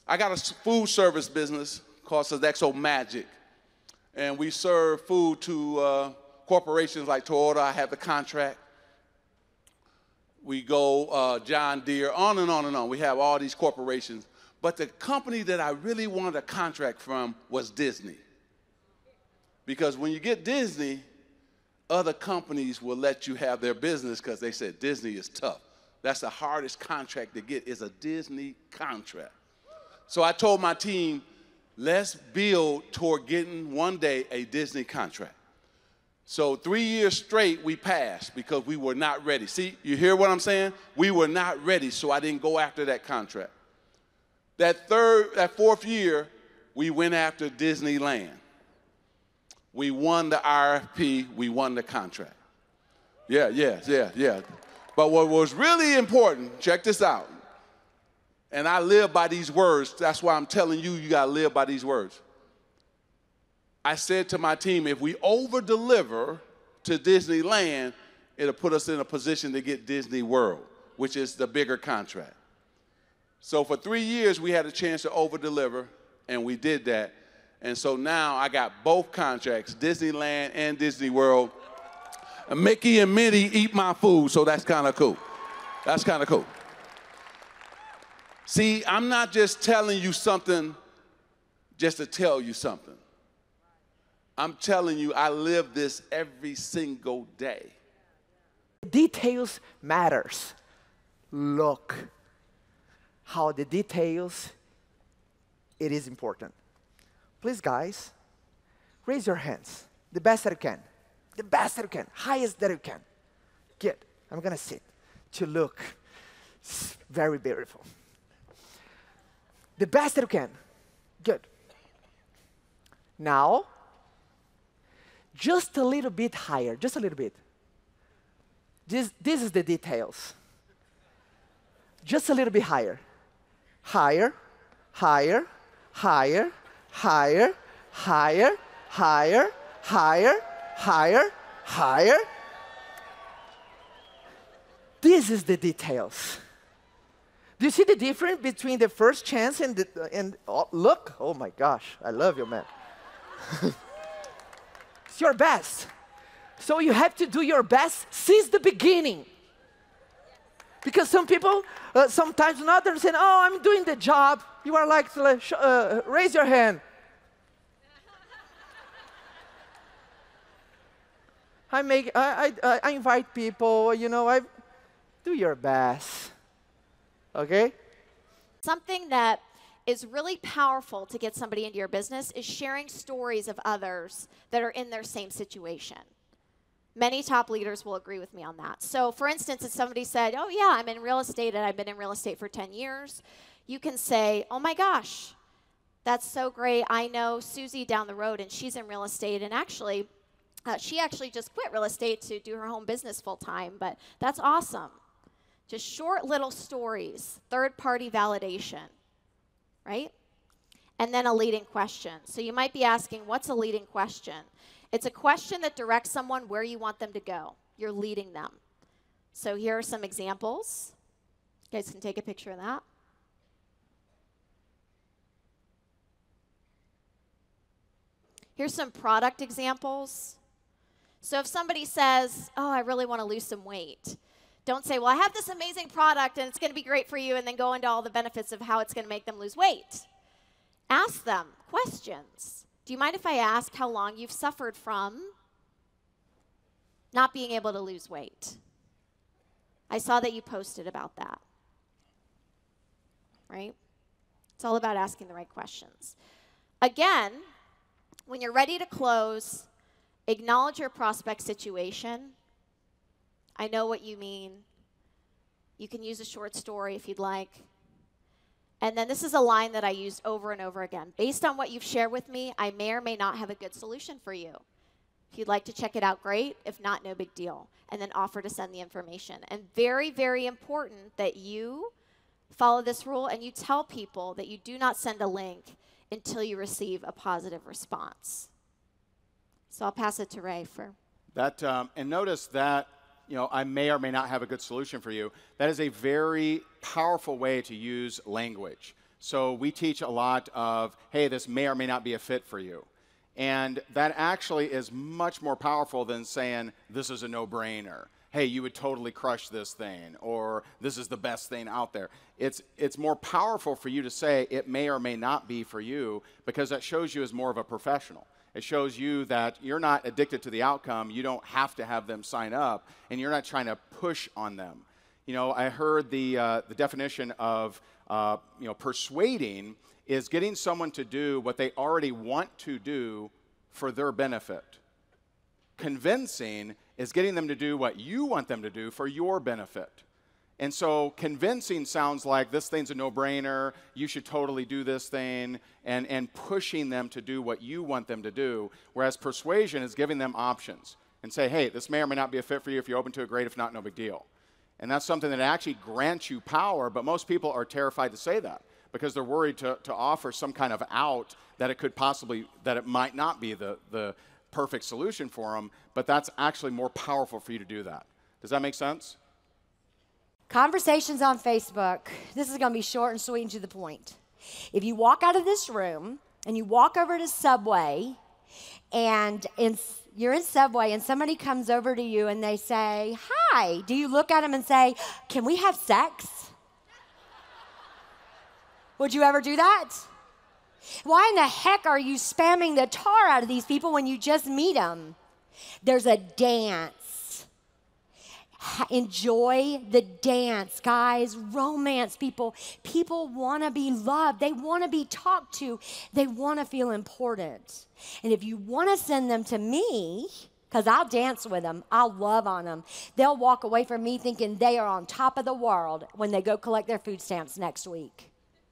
I got a food service business called Sodexo Magic, and we serve food to corporations like Toyota. I have the contract. We go John Deere, on and on and on. We have all these corporations. But the company that I really wanted a contract from was Disney. Because when you get Disney, other companies will let you have their business because they said Disney is tough. That's the hardest contract to get, is a Disney contract. So I told my team, let's build toward getting one day a Disney contract. So 3 years straight, we passed because we were not ready. See, you hear what I'm saying? We were not ready, so I didn't go after that contract. That fourth year, we went after Disneyland. We won the RFP, we won the contract. Yeah. But what was really important, check this out, and I live by these words, that's why I'm telling you, you gotta live by these words. I said to my team, if we over-deliver to Disneyland, it'll put us in a position to get Disney World, which is the bigger contract. So for 3 years, we had a chance to over-deliver, and we did that. And so now I got both contracts, Disneyland and Disney World. And Mickey and Minnie eat my food, so that's kind of cool. That's kind of cool. See, I'm not just telling you something just to tell you something. I'm telling you, I live this every single day. Details matters. Look how the details, it is important. Please, guys, raise your hands. The best that you can. The best that you can. Highest that you can. Good. I'm going to sit to look very beautiful. The best that you can. Good. Now, just a little bit higher, just a little bit. This is the details. Just a little bit higher. Higher, higher, higher, higher, higher, higher, higher, higher, higher. This is the details. Do you see the difference between the first chance and look? Oh my gosh, I love you, man. It's your best. So you have to do your best since the beginning. Because some people sometimes not understand, oh, I'm doing the job. You are like, raise your hand. I invite people, you know, do your best. Okay? Something that is really powerful to get somebody into your business is sharing stories of others that are in their same situation. Many top leaders will agree with me on that. So for instance, if somebody said, oh yeah, I'm in real estate and I've been in real estate for 10 years, you can say, oh my gosh, that's so great. I know Susie down the road and she's in real estate, and actually, she actually just quit real estate to do her home business full time, but that's awesome. Just short little stories, third-party validation, right? And then a leading question. So you might be asking, what's a leading question? It's a question that directs someone where you want them to go. You're leading them. So here are some examples. You guys can take a picture of that. Here's some product examples. So if somebody says, oh, I really want to lose some weight, don't say, well, I have this amazing product and it's going to be great for you, and then go into all the benefits of how it's going to make them lose weight. Ask them questions. Do you mind if I ask how long you've suffered from not being able to lose weight? I saw that you posted about that, right? It's all about asking the right questions. Again, when you're ready to close, acknowledge your prospect situation. I know what you mean. You can use a short story if you'd like. And then this is a line that I used over and over again. Based on what you've shared with me, I may or may not have a good solution for you. If you'd like to check it out, great. If not, no big deal. And then offer to send the information. And very, very important that you follow this rule and you tell people that you do not send a link until you receive a positive response. So I'll pass it to Ray for that. And notice that, you know, I may or may not have a good solution for you. That is a very powerful way to use language. So we teach a lot of, hey, this may or may not be a fit for you. And that actually is much more powerful than saying, this is a no-brainer. Hey, you would totally crush this thing, or this is the best thing out there. It's more powerful for you to say it may or may not be for you, because that shows you as more of a professional. It shows you that you're not addicted to the outcome. You don't have to have them sign up, and you're not trying to push on them. You know, I heard the definition of persuading is getting someone to do what they already want to do for their benefit. Convincing is getting them to do what you want them to do for your benefit. And so convincing sounds like this thing's a no-brainer, you should totally do this thing, and pushing them to do what you want them to do, whereas persuasion is giving them options and say, hey, this may or may not be a fit for you. If you're open to it, great. If not, no big deal. And that's something that actually grants you power, but most people are terrified to say that because they're worried to offer some kind of out that it might not be the perfect solution for them, but that's actually more powerful for you to do that. Does that make sense? Conversations on Facebook. This is going to be short and sweet and to the point. If you walk out of this room and you walk over to Subway and you're in Subway and somebody comes over to you and they say, hi, do you look at them and say, can we have sex? Would you ever do that? Why in the heck are you spamming the tar out of these people when you just meet them? There's a dance. Enjoy the dance, guys. Romance, people. People want to be loved. They want to be talked to. They want to feel important. And if you want to send them to me, because I'll dance with them, I'll love on them, they'll walk away from me thinking they are on top of the world when they go collect their food stamps next week.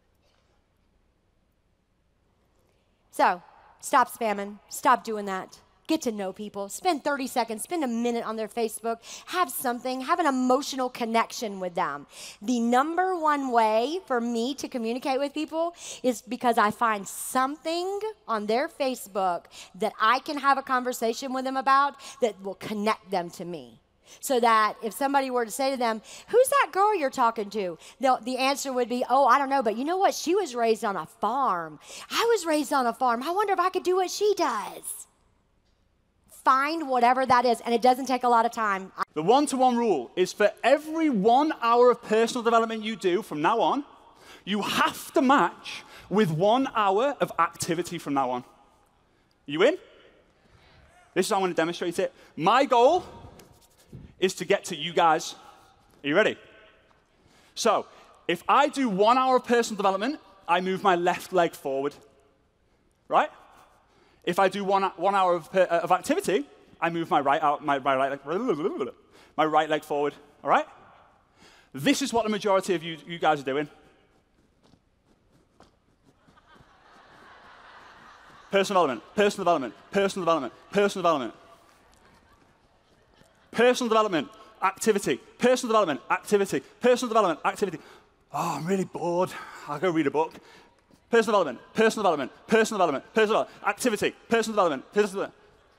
So, stop spamming. Stop doing that. Get to know people. Spend 30 seconds, spend a minute on their Facebook. Have an emotional connection with them. The number one way for me to communicate with people is because I find something on their Facebook that I can have a conversation with them about that will connect them to me. So that if somebody were to say to them, who's that girl you're talking to? The answer would be, oh, I don't know, but you know what? She was raised on a farm. I was raised on a farm. I wonder if I could do what she does. Find whatever that is, and it doesn't take a lot of time. The one-to-one rule is for every 1 hour of personal development you do from now on, you have to match with 1 hour of activity from now on. You in? This is how I'm going to demonstrate it. My goal is to get to you guys. Are you ready? So, if I do 1 hour of personal development, I move my left leg forward, right? If I do one hour of activity, I move my right leg forward, all right? This is what the majority of you guys are doing. Personal development, personal development, personal development, personal development. Personal development, activity. Personal development, activity. Personal development, activity. Oh, I'm really bored. I'll go read a book. Personal development, personal development, personal development, personal development, activity, personal development, personal development.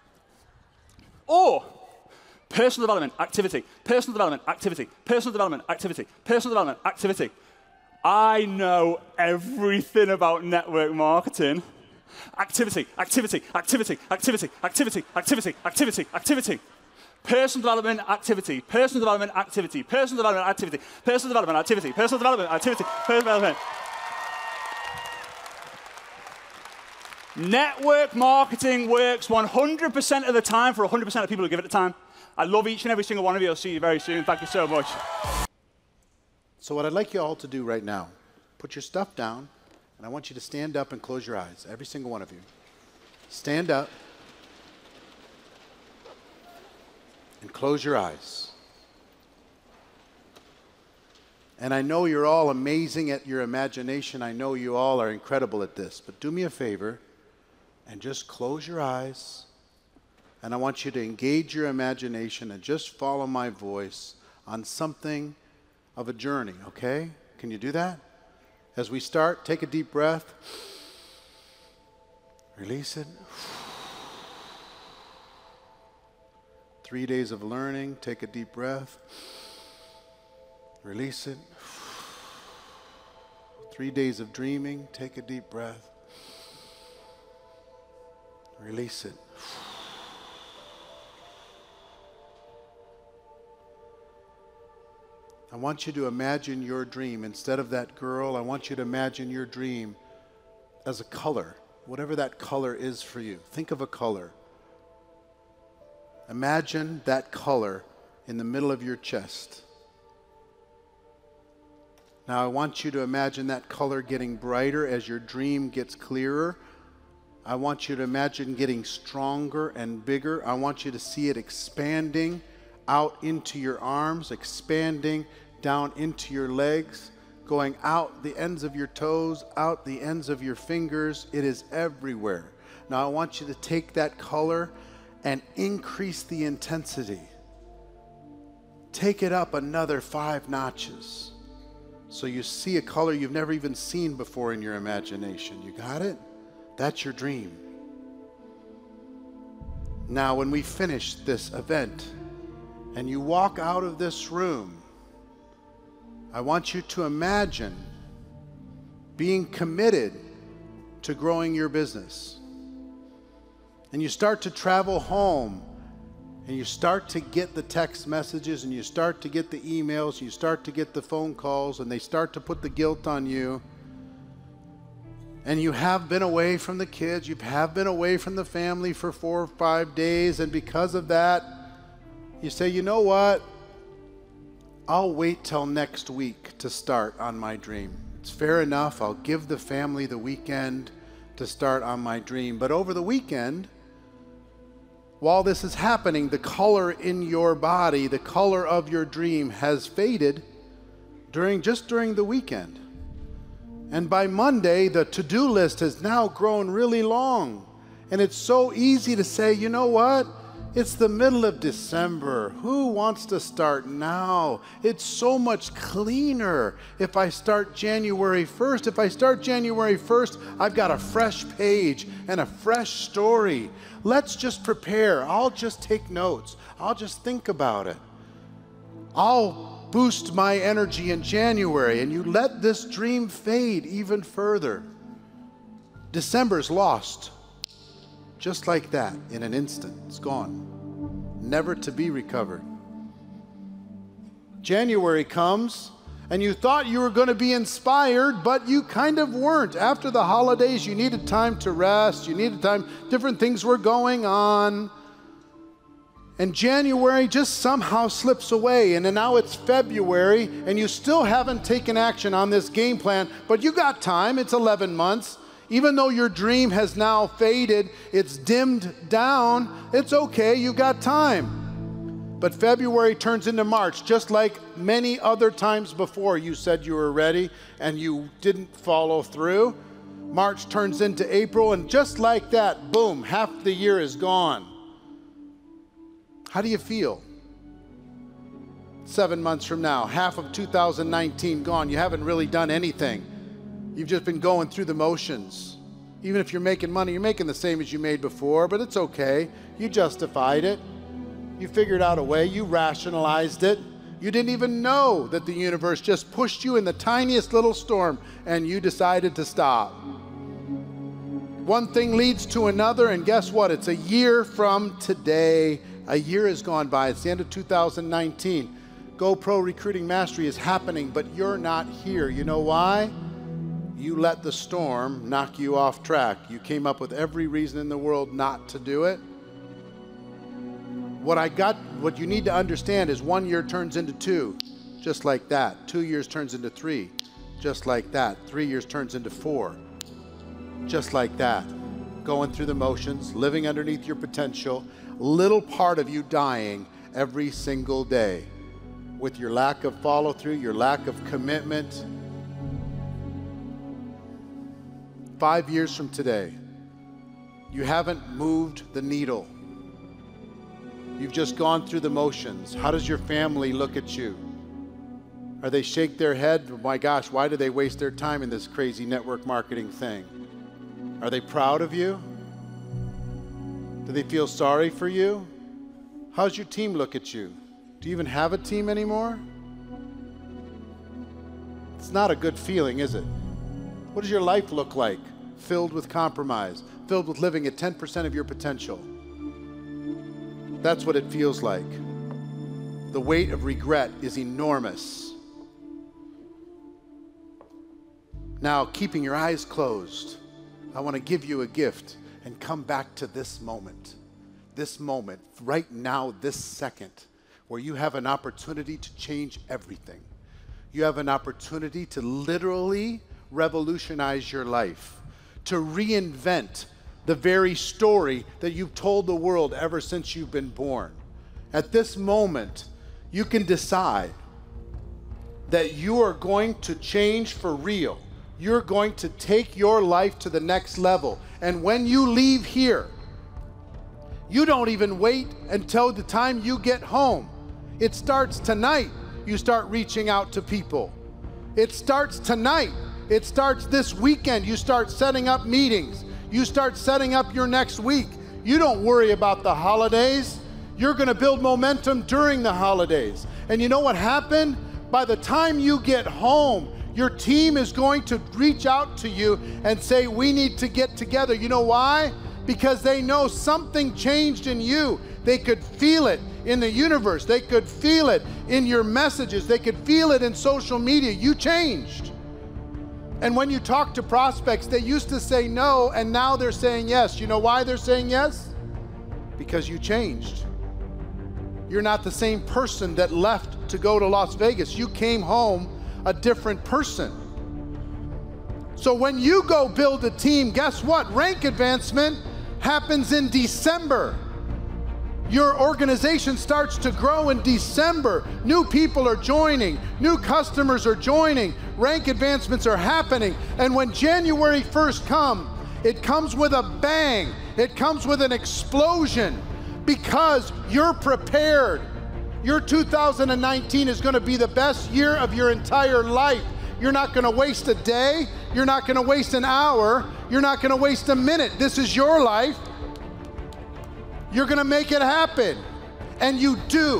Or personal development, activity, personal development, activity, personal development, activity, personal development, activity. I know everything about network marketing. Activity, activity, activity, activity, activity, activity, activity, activity. Personal development activity, personal development activity, personal development activity, personal development activity, personal development activity, personal development. Network marketing works 100% of the time for 100% of people who give it the time. I love each and every single one of you. I'll see you very soon. Thank you so much. So what I'd like you all to do right now, put your stuff down, and I want you to stand up and close your eyes, every single one of you. Stand up and close your eyes. And I know you're all amazing at your imagination. I know you all are incredible at this. But do me a favor and just close your eyes. And I want you to engage your imagination and just follow my voice on something of a journey, okay? Can you do that? As we start, take a deep breath. Release it. 3 days of learning, take a deep breath. Release it. 3 days of dreaming. Take a deep breath. Release it. I want you to imagine your dream. Instead of that girl, I want you to imagine your dream as a color, whatever that color is for you. Think of a color. Imagine that color in the middle of your chest. Now I want you to imagine that color getting brighter as your dream gets clearer. I want you to imagine getting stronger and bigger. I want you to see it expanding out into your arms, expanding down into your legs, going out the ends of your toes, out the ends of your fingers. It is everywhere. Now I want you to take that color and increase the intensity. Take it up another 5 notches. So you see a color you've never even seen before in your imagination. You got it? That's your dream. Now when we finish this event and you walk out of this room, I want you to imagine being committed to growing your business. And you start to travel home, and you start to get the text messages, and you start to get the emails, and you start to get the phone calls, and they start to put the guilt on you. And you have been away from the kids, you have been away from the family for 4 or 5 days, and because of that, you say, you know what? I'll wait till next week to start on my dream. It's fair enough. I'll give the family the weekend to start on my dream. But over the weekend, while this is happening, the color in your body, the color of your dream has faded just during the weekend. And by Monday, the to-do list has now grown really long. And it's so easy to say, you know what? It's the middle of December. Who wants to start now? It's so much cleaner if I start January 1st. If I start January 1st, I've got a fresh page and a fresh story. Let's just prepare. I'll just take notes. I'll just think about it. I'll boost my energy in January, and you let this dream fade even further. December's lost. Just like that, in an instant, it's gone, never to be recovered. January comes, and you thought you were going to be inspired, but you kind of weren't. After the holidays, you needed time to rest, you needed time, different things were going on. And January just somehow slips away, and then now it's February, and you still haven't taken action on this game plan, but you got time, it's 11 months. Even though your dream has now faded, it's dimmed down, it's okay, you got time. But February turns into March, just like many other times before you said you were ready and you didn't follow through. March turns into April, and just like that, boom, half the year is gone. How do you feel? 7 months from now, half of 2019 gone, you haven't really done anything. You've just been going through the motions. Even if you're making money, you're making the same as you made before, but it's okay. You justified it. You figured out a way. You rationalized it. You didn't even know that the universe just pushed you in the tiniest little storm, and you decided to stop. One thing leads to another, and guess what? It's a year from today. A year has gone by. It's the end of 2019. GoPro Recruiting Mastery is happening, but you're not here. You know why? You let the storm knock you off track. You came up with every reason in the world not to do it. What you need to understand is 1 year turns into 2, just like that. 2 years turns into 3, just like that. 3 years turns into 4, just like that. Going through the motions, living underneath your potential, little part of you dying every single day with your lack of follow through, your lack of commitment. 5 years from today, you haven't moved the needle. You've just gone through the motions. How does your family look at you? Are they shake their head? Oh my gosh, why do they waste their time in this crazy network marketing thing? Are they proud of you? Do they feel sorry for you? How's your team look at you? Do you even have a team anymore? It's not a good feeling, is it? What does your life look like? Filled with compromise, filled with living at 10% of your potential. That's what it feels like. The weight of regret is enormous. Now, keeping your eyes closed, I want to give you a gift and come back to this moment, right now, this second, where you have an opportunity to change everything. You have an opportunity to literally revolutionize your life, to reinvent the very story that you've told the world ever since you've been born. At this moment, you can decide that you are going to change for real. You're going to take your life to the next level. And when you leave here, you don't even wait until the time you get home. It starts tonight. You start reaching out to people. It starts tonight. It starts this weekend. You start setting up meetings. You start setting up your next week. You don't worry about the holidays. You're going to build momentum during the holidays. And you know what happened? By the time you get home, your team is going to reach out to you and say, we need to get together. You know why? Because they know something changed in you. They could feel it in the universe. They could feel it in your messages. They could feel it in social media. You changed. And when you talk to prospects, they used to say no, and now they're saying yes. You know why they're saying yes? Because you changed. You're not the same person that left to go to Las Vegas. You came home a different person. So when you go build a team, guess what? Rank advancement happens in December. Your organization starts to grow in December. New people are joining. New customers are joining. Rank advancements are happening. And when January 1st comes, it comes with a bang. It comes with an explosion because you're prepared. Your 2019 is going to be the best year of your entire life. You're not going to waste a day. You're not going to waste an hour. You're not going to waste a minute. This is your life. You're going to make it happen. And you do.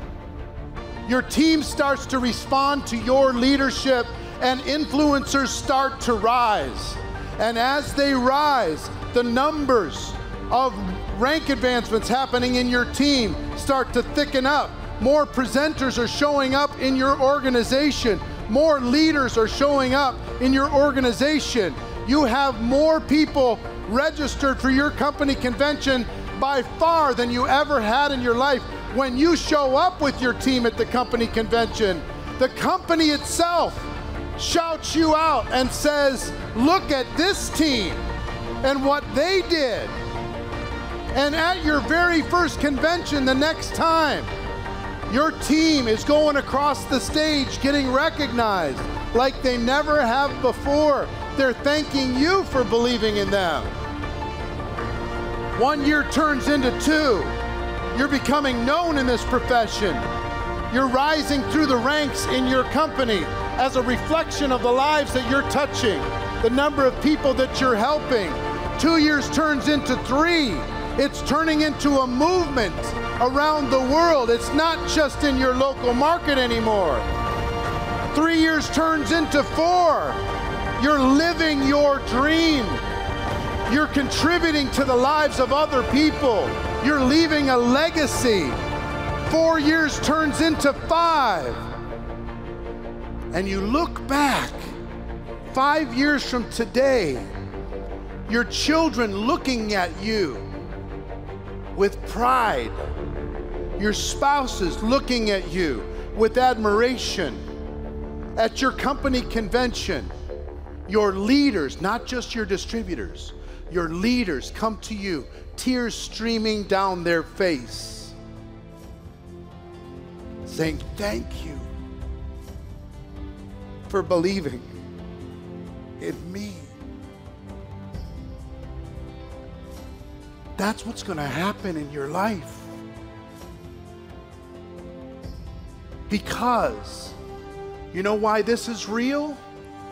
Your team starts to respond to your leadership, and influencers start to rise. And as they rise, the numbers of rank advancements happening in your team start to thicken up. More presenters are showing up in your organization. More leaders are showing up in your organization. You have more people registered for your company convention by far than you ever had in your life. When you show up with your team at the company convention, the company itself shouts you out and says, look at this team and what they did. And at your very first convention the next time, your team is going across the stage getting recognized like they never have before. They're thanking you for believing in them. 1 year turns into 2. You're becoming known in this profession. You're rising through the ranks in your company as a reflection of the lives that you're touching, the number of people that you're helping. 2 years turns into 3. It's turning into a movement around the world. It's not just in your local market anymore. 3 years turns into 4. You're living your dream. You're contributing to the lives of other people. You're leaving a legacy. 4 years turns into 5. And you look back 5 years from today, your children looking at you with pride, your spouses looking at you with admiration. At your company convention, your leaders, not just your distributors, your leaders come to you, tears streaming down their face, saying, thank you for believing in me. That's what's going to happen in your life. Because, you know why this is real?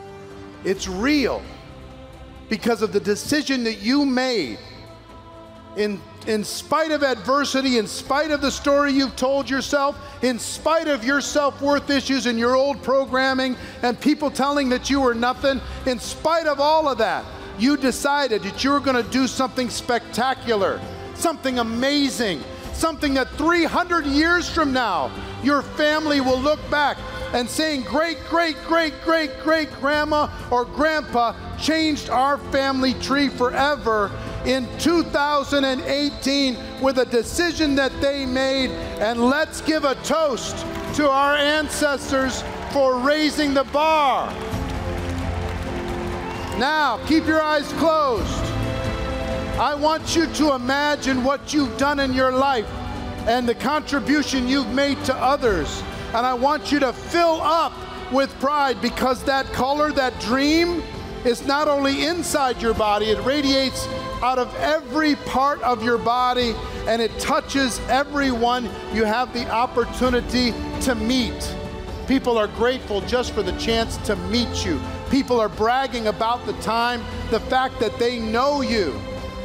It's real because of the decision that you made in spite of adversity, in spite of the story you've told yourself, in spite of your self-worth issues and your old programming and people telling that you were nothing, in spite of all of that, you decided that you were going to do something spectacular, something amazing, something that 300 years from now, your family will look back and saying, great, great, great, great, great grandma or grandpa changed our family tree forever in 2018 with a decision that they made. And let's give a toast to our ancestors for raising the bar. Now, keep your eyes closed. I want you to imagine what you've done in your life and the contribution you've made to others. And I want you to fill up with pride, because that color, that dream, is not only inside your body, it radiates out of every part of your body, and it touches everyone you have the opportunity to meet. People are grateful just for the chance to meet you. People are bragging about the time, the fact that they know you.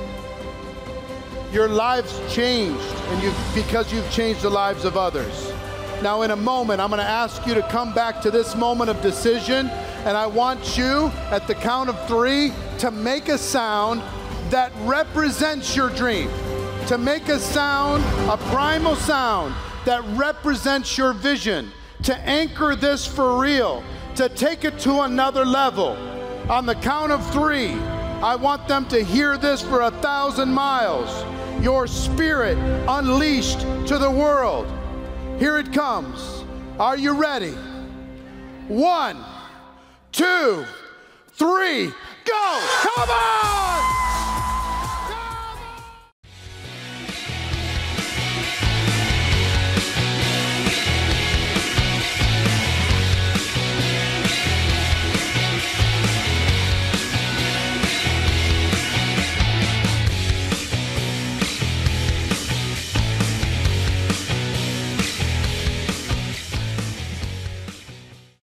Your lives changed, and because you've changed the lives of others. Now in a moment, I'm going to ask you to come back to this moment of decision, and I want you, at the count of 3, to make a sound that represents your dream. To make a sound, a primal sound, that represents your vision. To anchor this for real. To take it to another level. On the count of 3, I want them to hear this for 1,000 miles. Your spirit unleashed to the world. Here it comes. Are you ready? 1, 2, 3, go! Come on!